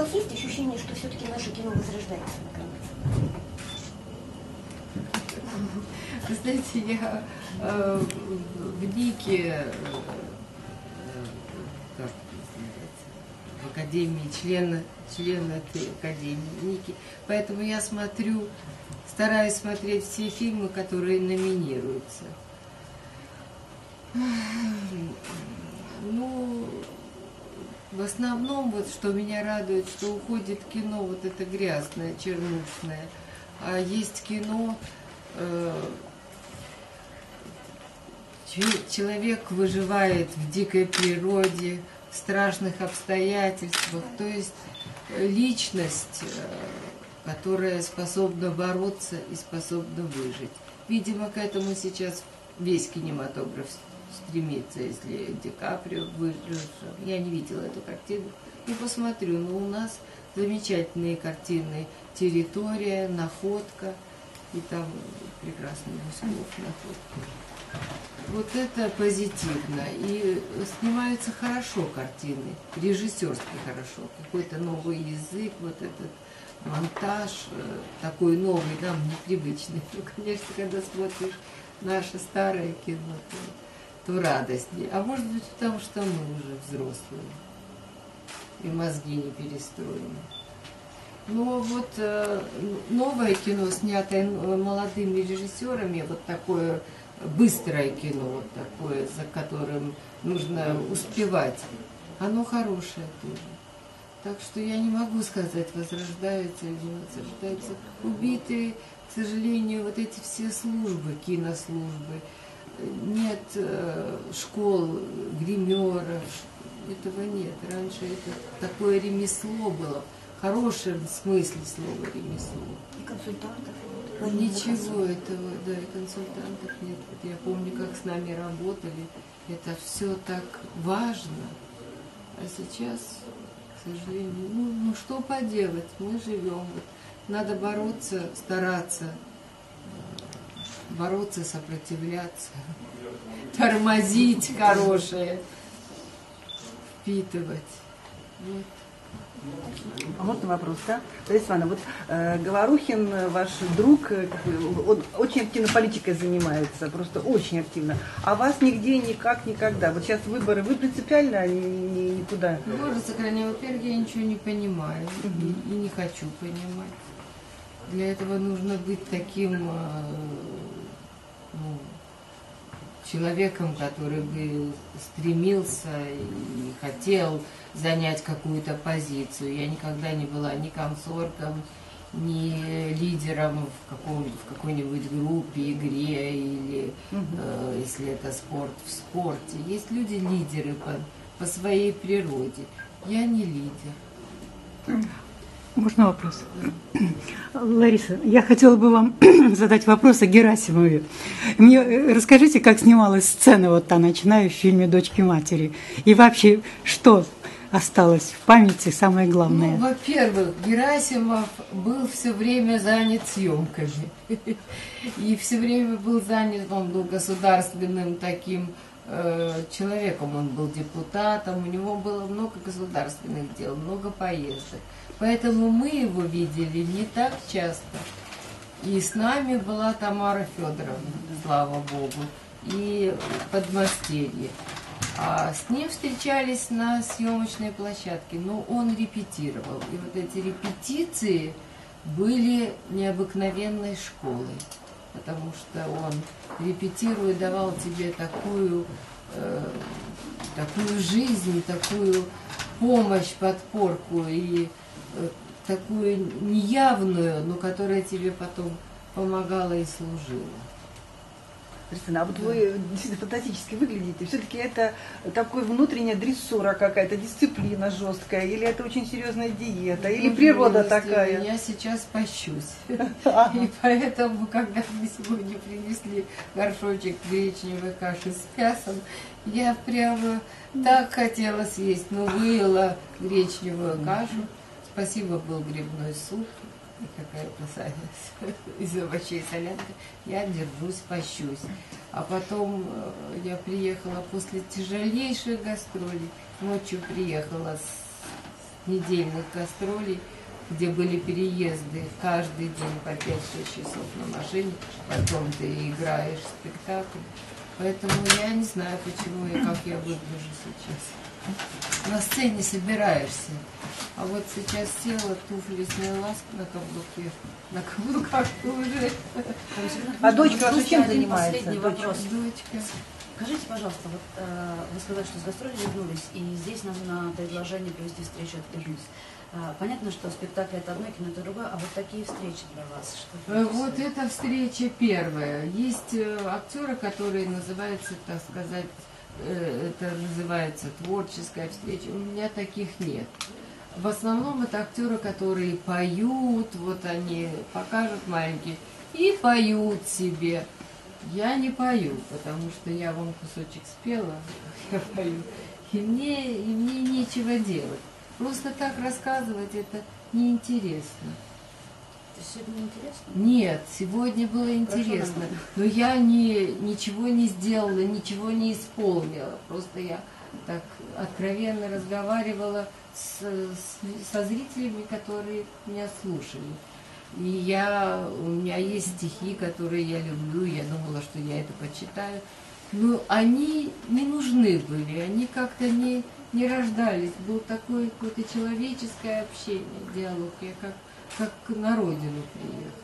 вас есть ощущение, что все-таки наше кино возрождается наконец? Вы знаете, я в НИКе, как называется, в Академии, член этой Академии НИКи, поэтому я стараюсь смотреть все фильмы, которые номинируются. Ну, в основном, вот что меня радует, что уходит кино вот это грязное, чернушное, а есть кино, человек выживает в дикой природе, в страшных обстоятельствах, то есть личность, которая способна бороться и способна выжить. Видимо, к этому сейчас весь кинематограф стремится, если Ди Каприо выжил. Я не видела эту картину, не посмотрю, но у нас замечательные картины «Территория», «Находка», и там прекрасный Гуськов, «Находка». Вот это позитивно. И снимаются хорошо картины, режиссерски хорошо. Какой-то новый язык, вот этот монтаж, такой новый, нам непривычный. Ну, конечно, когда смотришь наше старое кино, то радостнее. А может быть, потому что мы уже взрослые, и мозги не перестроены. Но вот новое кино, снятое молодыми режиссерами, вот такое быстрое кино, вот такое, за которым нужно успевать, оно хорошее тоже. Так что я не могу сказать, возрождается или не возрождается. Убиты, к сожалению, вот эти все службы, кинослужбы. Нет школ, гримеров, этого нет. Раньше это такое ремесло было, в хорошем смысле слова ремесло. И консультантов. Ничего этого, да, и консультантов нет. Вот я помню, как с нами работали. Это все так важно. А сейчас, к сожалению, ну что поделать, мы живем. Вот. Надо бороться, стараться, бороться, сопротивляться, тормозить хорошее, впитывать. Вот. А можно вопрос, да? Лариса Ивановна, вот Говорухин, ваш друг, он очень активно политикой занимается, просто очень активно. А вас нигде, никак, никогда. Вот сейчас выборы, вы принципиально никуда? Боже, сохрани, во-первых, я ничего не понимаю и не хочу понимать. Для этого нужно быть таким человеком, который бы стремился и хотел занять какую-то позицию. Я никогда не была ни комсоргом, ни лидером в какой-нибудь группе, игре, или если это спорт, в спорте. Есть люди-лидеры по своей природе. Я не лидер. Можно вопрос? Лариса, я хотела бы вам задать вопрос о Герасимове. Мне расскажите, как снималась сцена вот та ночная в фильме «Дочки матери». И вообще, что осталось в памяти, самое главное? Ну, во-первых, Герасимов был все время занят съемками. И все время был занят, он был государственным таким человеком, он был депутатом, у него было много государственных дел, много поездок. Поэтому мы его видели не так часто. И с нами была Тамара Федоровна, слава Богу, и подмастерье. А с ним встречались на съемочной площадке, но он репетировал. И вот эти репетиции были необыкновенной школой, потому что он, репетируя, давал тебе такую жизнь, такую помощь, подпорку и такую неявную, но которая тебе потом помогала и служила. Кристина, а вот вы действительно фантастически выглядите. Все-таки это такой внутренняя дрессура какая-то, дисциплина жесткая, или это очень серьезная диета, или природа такая? Я сейчас пощусь. И поэтому, когда мне сегодня принесли горшочек гречневой каши с мясом, я прямо так хотела съесть, но выела гречневую кашу. Спасибо, был грибной суп. Какая красавица, из овощей солянка. Я держусь, пощусь. А потом я приехала после тяжелейших гастролей. Ночью приехала недельных гастролей, где были переезды каждый день по 5-6 часов на машине, потом ты играешь спектакль. Поэтому я не знаю, почему и как я выгляжу сейчас. На сцене собираешься. А вот сейчас села, туфли сняла на каблуках уже. А дочка ваша чем Один занимается? последний вопрос. Дочка. Скажите, пожалуйста, вот вы сказали, что с гастролей вернулись, и здесь нам на предложение провести встречу откликнулись. Понятно, что спектакль это одно, кино это другое, а вот такие встречи для вас? Что Вот эта встреча первая. Есть актеры, которые называются, так сказать, это называется творческая встреча. У меня таких нет. В основном это актеры, которые поют, вот они покажут маленькие и поют себе. Я не пою, потому что я вам кусочек спела, я пою. И мне нечего делать. Просто так рассказывать это неинтересно. То есть сегодня интересно? Нет, сегодня было интересно, но я ничего не сделала, ничего не исполнила. Просто я так откровенно разговаривала со зрителями, которые меня слушали. И у меня есть стихи, которые я люблю, я думала, что я это почитаю. Но они не нужны были, они как-то не рождались. Было такое какое-то человеческое общение, диалог. Я как на родину приехала.